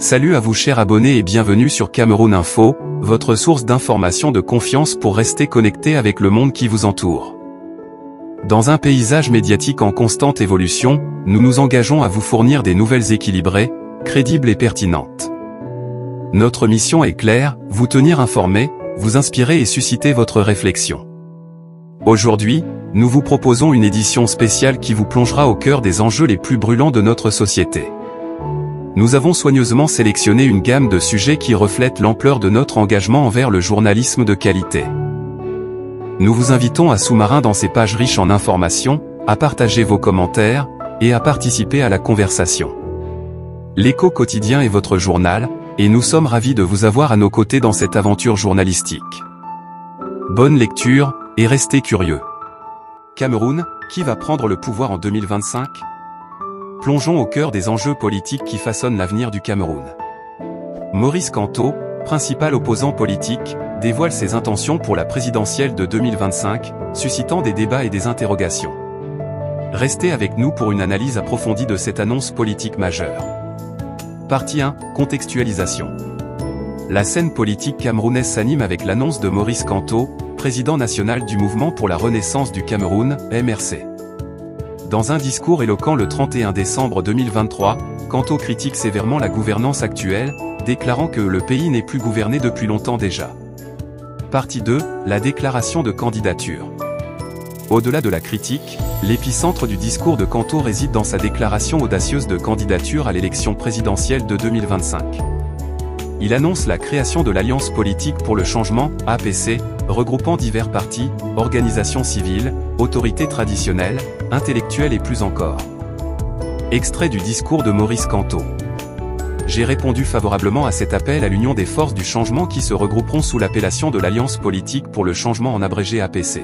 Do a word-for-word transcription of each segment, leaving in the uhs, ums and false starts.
Salut à vous chers abonnés et bienvenue sur Cameroun Info, votre source d'information de confiance pour rester connecté avec le monde qui vous entoure. Dans un paysage médiatique en constante évolution, nous nous engageons à vous fournir des nouvelles équilibrées, crédibles et pertinentes. Notre mission est claire, vous tenir informé, vous inspirer et susciter votre réflexion. Aujourd'hui, nous vous proposons une édition spéciale qui vous plongera au cœur des enjeux les plus brûlants de notre société. Nous avons soigneusement sélectionné une gamme de sujets qui reflètent l'ampleur de notre engagement envers le journalisme de qualité. Nous vous invitons à sous-marin dans ces pages riches en informations, à partager vos commentaires, et à participer à la conversation. L'Écho quotidien est votre journal, et nous sommes ravis de vous avoir à nos côtés dans cette aventure journalistique. Bonne lecture, et restez curieux. Cameroun, qui va prendre le pouvoir en deux mille vingt-cinq ? Plongeons au cœur des enjeux politiques qui façonnent l'avenir du Cameroun. Maurice Kamto, principal opposant politique, dévoile ses intentions pour la présidentielle de deux mille vingt-cinq, suscitant des débats et des interrogations. Restez avec nous pour une analyse approfondie de cette annonce politique majeure. Partie un, contextualisation. La scène politique camerounaise s'anime avec l'annonce de Maurice Kamto, président national du Mouvement pour la Renaissance du Cameroun, M R C. Dans un discours éloquent le trente et un décembre deux mille vingt-trois, Kamto critique sévèrement la gouvernance actuelle, déclarant que le pays n'est plus gouverné depuis longtemps déjà. Partie deux, la déclaration de candidature. Au-delà de la critique, l'épicentre du discours de Kamto réside dans sa déclaration audacieuse de candidature à l'élection présidentielle de deux mille vingt-cinq. Il annonce la création de l'Alliance politique pour le changement, A P C, regroupant divers partis, organisations civiles, autorités traditionnelles, intellectuelles et plus encore. Extrait du discours de Maurice Kamto. J'ai répondu favorablement à cet appel à l'union des forces du changement qui se regrouperont sous l'appellation de l'Alliance politique pour le changement en abrégé A P C.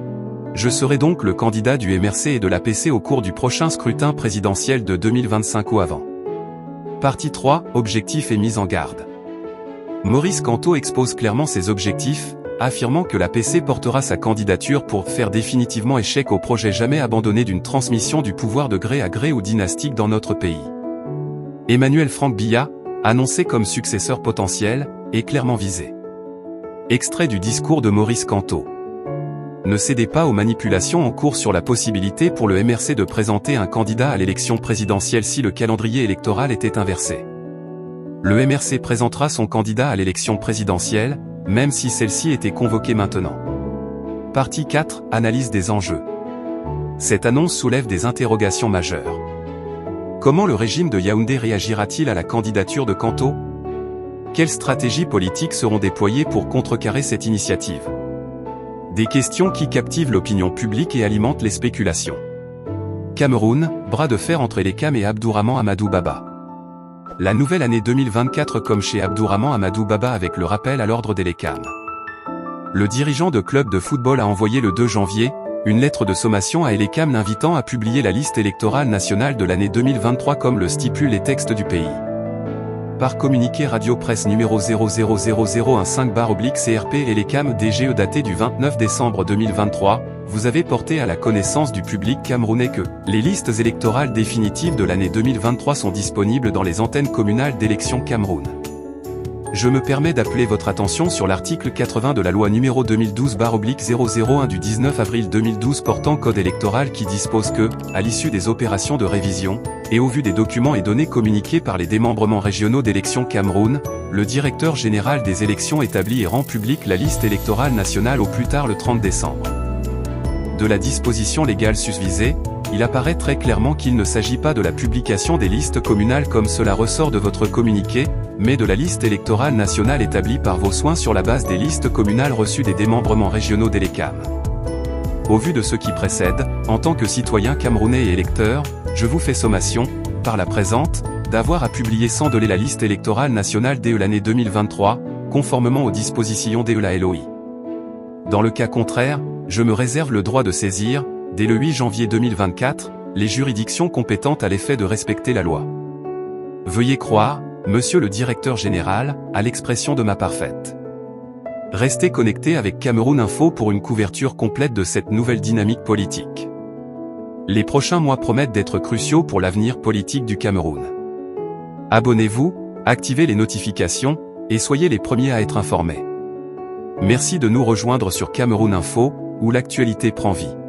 Je serai donc le candidat du M R C et de l'A P C au cours du prochain scrutin présidentiel de deux mille vingt-cinq ou avant. Partie trois, objectifs et mise en garde. Maurice Kamto expose clairement ses objectifs, affirmant que l'A P C portera sa candidature pour faire définitivement échec au projet jamais abandonné d'une transmission du pouvoir de gré à gré ou dynastique dans notre pays. Emmanuel Franck Biya, annoncé comme successeur potentiel, est clairement visé. Extrait du discours de Maurice Kamto. Ne cédez pas aux manipulations en cours sur la possibilité pour le M R C de présenter un candidat à l'élection présidentielle si le calendrier électoral était inversé. Le M R C présentera son candidat à l'élection présidentielle, même si celle-ci était convoquée maintenant. Partie quatre, analyse des enjeux. Cette annonce soulève des interrogations majeures. Comment le régime de Yaoundé réagira-t-il à la candidature de Kamto ? Quelles stratégies politiques seront déployées pour contrecarrer cette initiative ? Des questions qui captivent l'opinion publique et alimentent les spéculations. Cameroun, bras de fer entre Elekam et Abdourahmane Amadou Baba. La nouvelle année deux mille vingt-quatre comme chez Abdourahmane Amadou Baba avec le rappel à l'ordre d'Elekam. Le dirigeant de club de football a envoyé le deux janvier, une lettre de sommation à Elekam l'invitant à publier la liste électorale nationale de l'année deux mille vingt-trois comme le stipulent les textes du pays. Par communiqué radio-presse numéro zéro zéro zéro zéro un cinq C R P Elekam D G E daté du vingt-neuf décembre deux mille vingt-trois, vous avez porté à la connaissance du public camerounais que les listes électorales définitives de l'année deux mille vingt-trois sont disponibles dans les antennes communales d'élections Cameroun. Je me permets d'appeler votre attention sur l'article quatre-vingts de la loi numéro deux mille douze zéro zéro un du dix-neuf avril deux mille douze portant code électoral qui dispose que, à l'issue des opérations de révision, et au vu des documents et données communiqués par les démembrements régionaux d'élections Cameroun, le directeur général des élections établit et rend publique la liste électorale nationale au plus tard le trente décembre. De la disposition légale susvisée, il apparaît très clairement qu'il ne s'agit pas de la publication des listes communales comme cela ressort de votre communiqué, mais de la liste électorale nationale établie par vos soins sur la base des listes communales reçues des démembrements régionaux d'Elekam. Au vu de ce qui précède, en tant que citoyen camerounais et électeur, je vous fais sommation, par la présente, d'avoir à publier sans délai la liste électorale nationale dès l'année deux mille vingt-trois, conformément aux dispositions de la L O I. Dans le cas contraire, je me réserve le droit de saisir, dès le huit janvier deux mille vingt-quatre, les juridictions compétentes à l'effet de respecter la loi. Veuillez croire, Monsieur le Directeur Général, à l'expression de ma part faite. Restez connectés avec Cameroun Info pour une couverture complète de cette nouvelle dynamique politique. Les prochains mois promettent d'être cruciaux pour l'avenir politique du Cameroun. Abonnez-vous, activez les notifications, et soyez les premiers à être informés. Merci de nous rejoindre sur Cameroun Info, où l'actualité prend vie.